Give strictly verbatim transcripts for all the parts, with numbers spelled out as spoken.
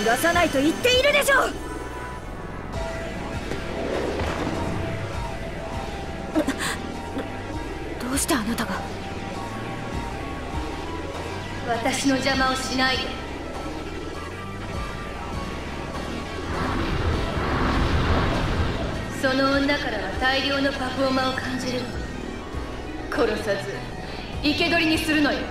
がさないと言っているでしょう。どうしてあなたが。 私の邪魔をしないで。その女からは大量のパフォーマーを感じるの。殺さず生け捕りにするのよ。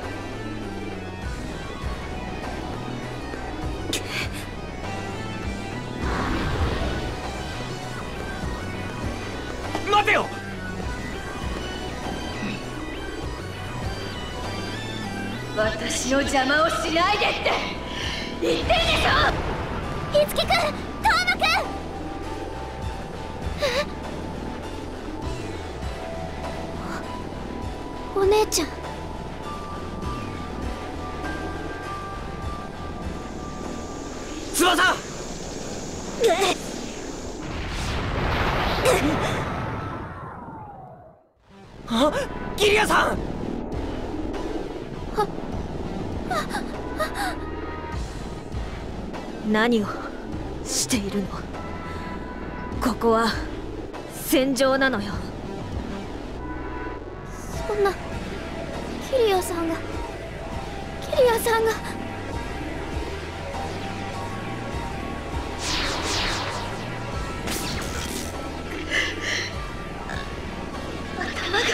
待てよ。 私の邪魔をしないでって言ってんでしょ。 いつきくん、遠野くん。お姉ちゃん。 翼。あ、ギリアさん。 何をしているの。ここは戦場なのよ。 そんな、キリアさんがキリアさんが頭が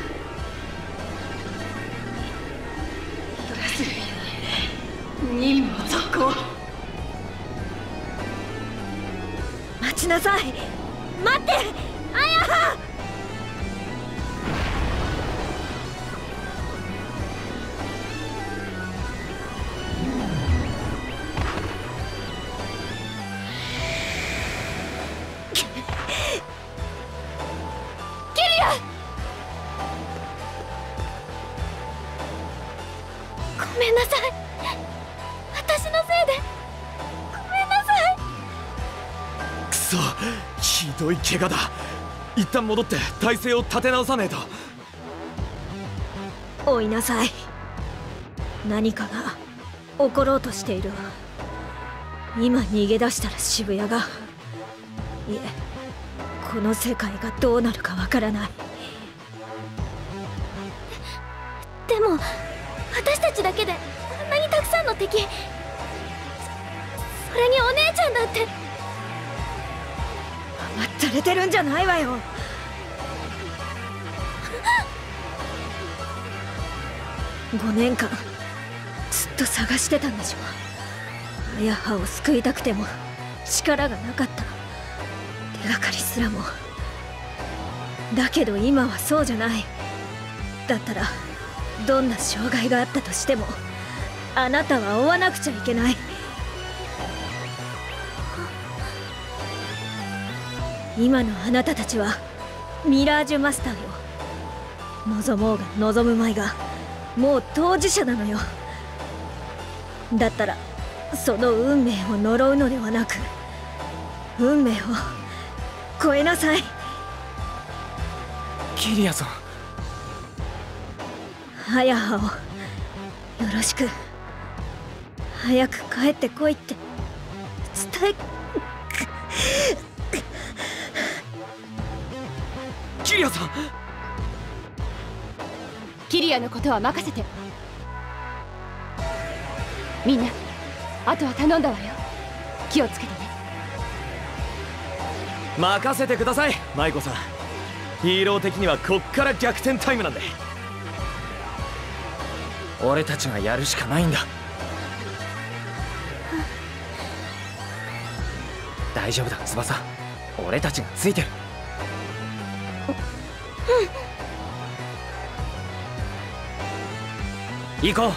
ドラス任務続行。 待ちなさい。待って、あやは。 キリア。ごめんなさい。私のせいでごめんなさい。 くそ、ひどい怪我だ。一旦戻って体勢を立て直さねえと。 追いなさい。何かが起ころうとしているわ。今逃げ出したら渋谷が、いえ、この世界がどうなるかわからない。 でも私たちだけであんなにたくさんの敵。そ, それにお姉ちゃんだって。 甘ったれてるんじゃないわよ。ごねんかんずっと探してたんでしょ。あやはを救いたくても力がなかった。手がかりすらも。だけど今はそうじゃない。だったらどんな障害があったとしてもあなたは追わなくちゃいけない。今のあなたたちはミラージュマスターよ。望もうが望むまいがもう当事者なのよ。だったらその運命を呪うのではなく運命を超えなさい。 キリアさん。 あやはをよろしく。早く帰ってこいって伝え。 キリアさん。 キリアのことは任せて。みんな、あとは頼んだわよ。気をつけてね。 任せてください、舞子さん。ヒーロー的にはこっから逆転タイムなんで。俺たちがやるしかないんだ。大丈夫だ、翼。俺たちがついてる。行こう。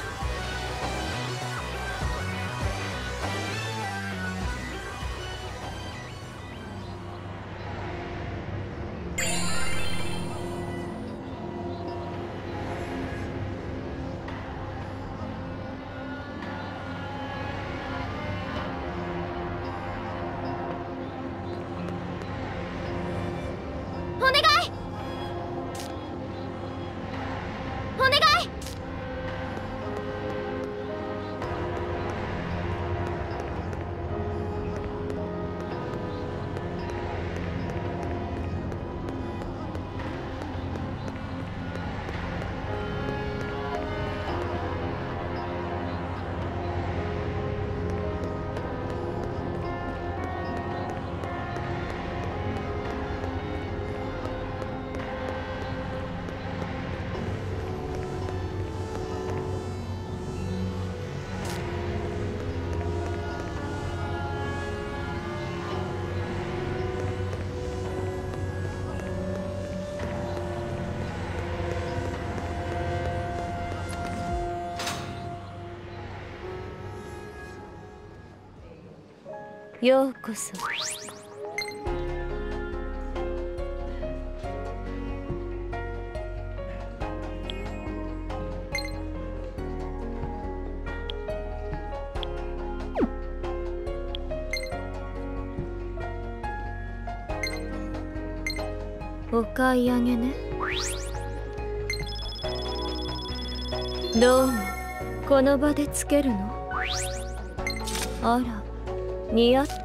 お願いお願い。 ようこそ。お買い上げね。どうも、この場でつけるの？あら、似合っ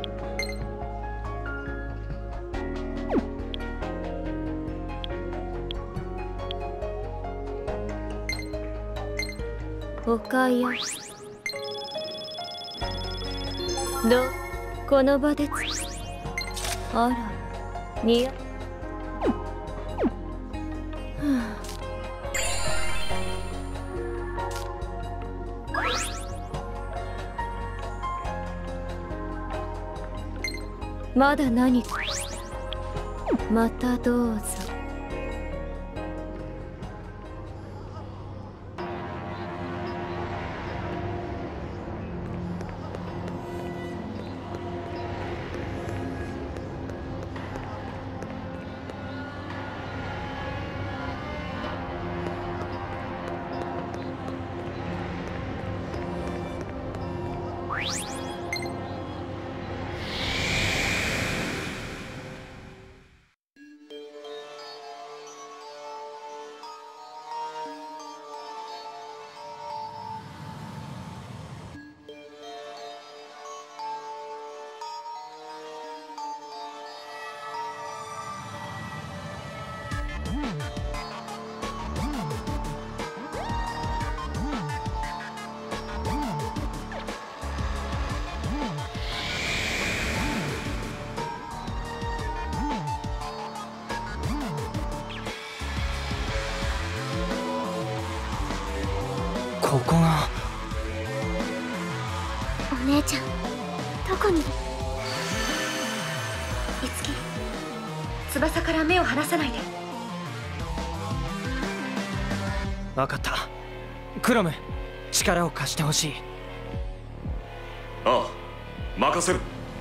お買い上げ。どう、この場でつあら、似合っまだ何か。またどうぞ。 ここが。 お姉ちゃん、どこに？いつき、翼から目を離さないで。 分かった。クロム、力を貸してほしい。 ああ、任せる。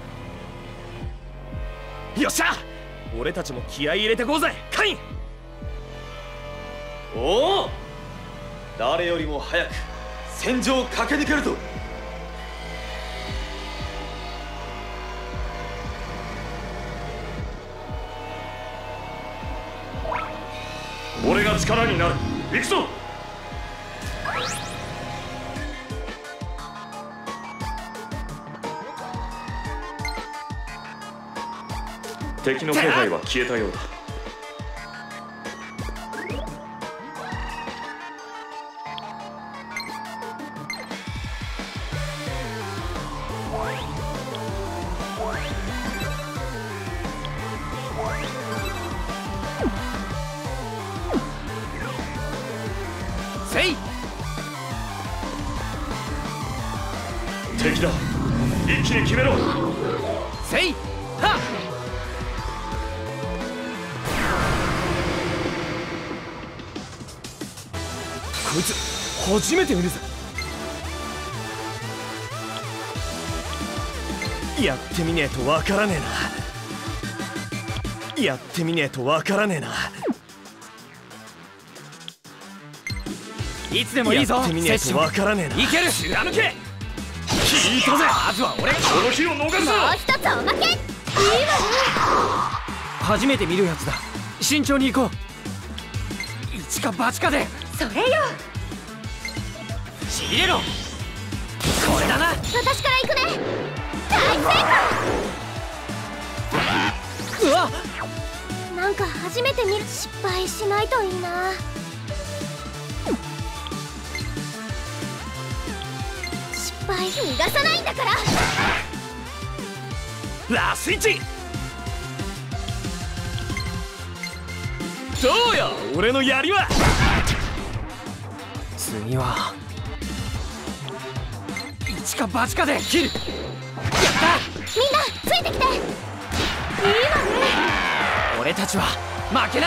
よっしゃ、俺たちも気合い入れてこうぜ、カイン。 おお、誰よりも早く戦場を駆け抜けるぞ。俺が力になる。行くぞ。敵の気配は消えたようだ。 せい。 敵だ。一気に決めろ。 せい。はっ。こいつ初めて見るぜ。やってみねえとわからねえな。やってみねえとわからねえな。いつでもいいぞ。やってみねえとわからねえな。いける。貫け。聞いたぜ。まずは俺。この日を逃すぞ。 もう一つおまけ。いいわね。 初めて見るやつだ。慎重に行こう。一か八かで。 それよ。 ちぎれろ。これだな。 私から行くね。大成功。 うわっ。 なんか初めて見る。失敗しないといいな。失敗逃がさないんだから。 ラスイッチ。どうよ、俺の槍は。次は一か八かで切る。やった。 みんなついてきて。いいわね。 俺たちは負けない。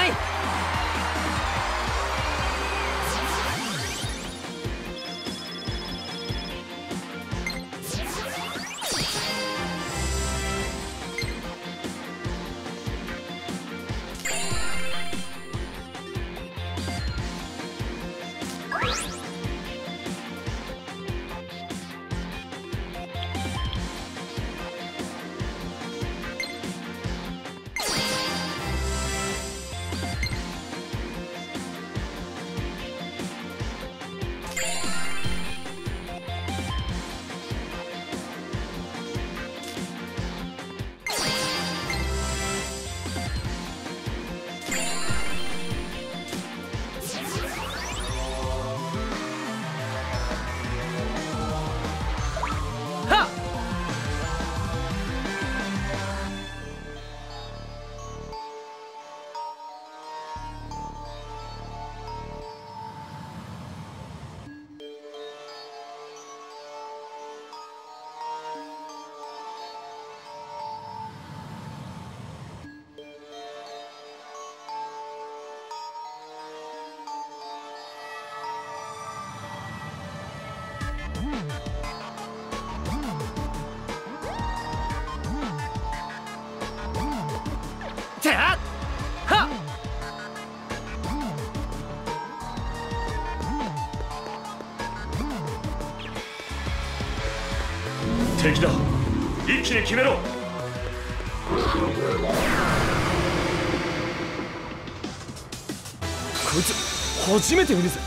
てあはっ敵だ、一気に決めろ。 こいつ初めて見るぜ。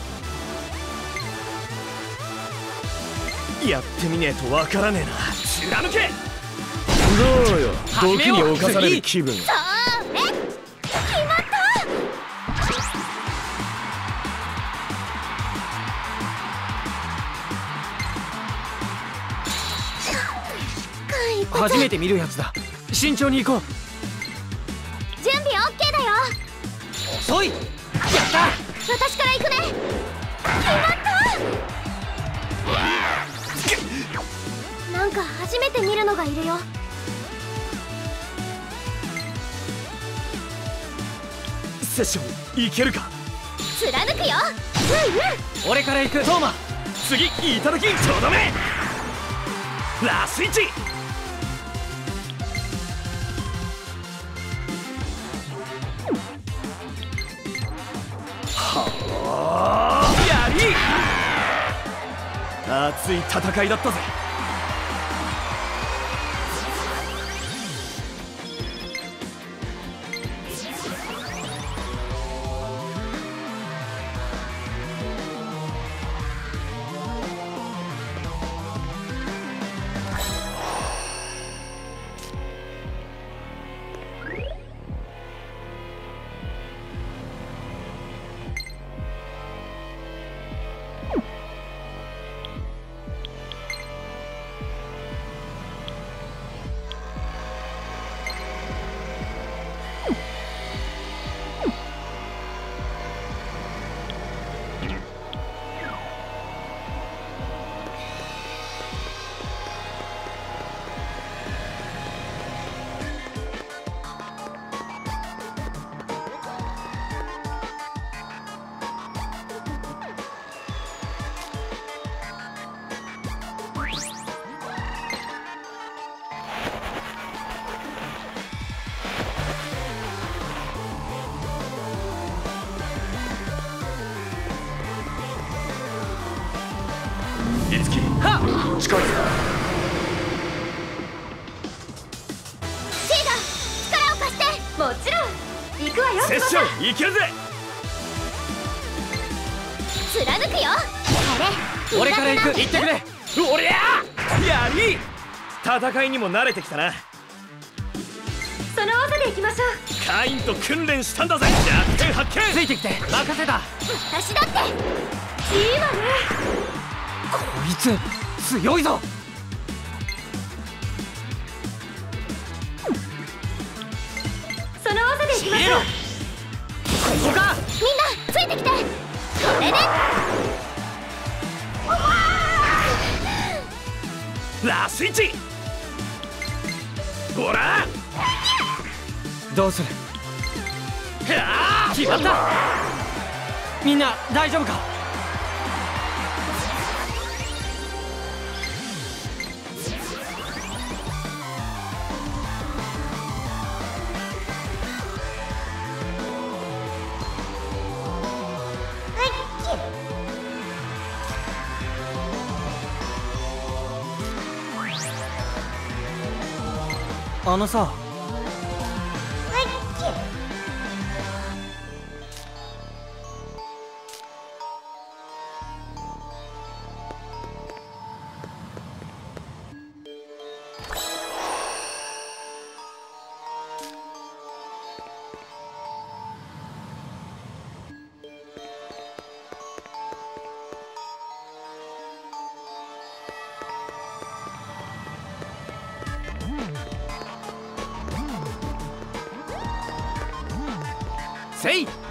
やってみねえとわからねえな。貫け。どうよ、毒に侵される気分。 そうね、決まった。 初めて見るやつだ。慎重に行こう。 準備 オーケー だよ。 遅い。やった。 私から行くね。決まった。なんか初めて見るのがいるよ。 セッションいけるか。 貫くよ。うんうん。 俺から行く。トーマ、次いただきとどめ。ラスイッチ。はあ、やり。熱い戦いだったぜ。 いつきはっ近づく。 シーダ、力を貸して。 もちろん行くわよ。 セッションいけるぜ。 貫くよ。あれ、 俺から行く。行ってくれ。おりゃやり。戦いにも慣れてきたな。 その技で行きましょう。 カインと訓練したんだぜ。弱点発見。ついてきて。任せた。 私だって。 いいわね。 こいつ強いぞ。 その技で行きましょう。 ここか。 みんなついてきて。これでラスイッチ。ほらどうする。決まった。みんな大丈夫か。あのさ、せい。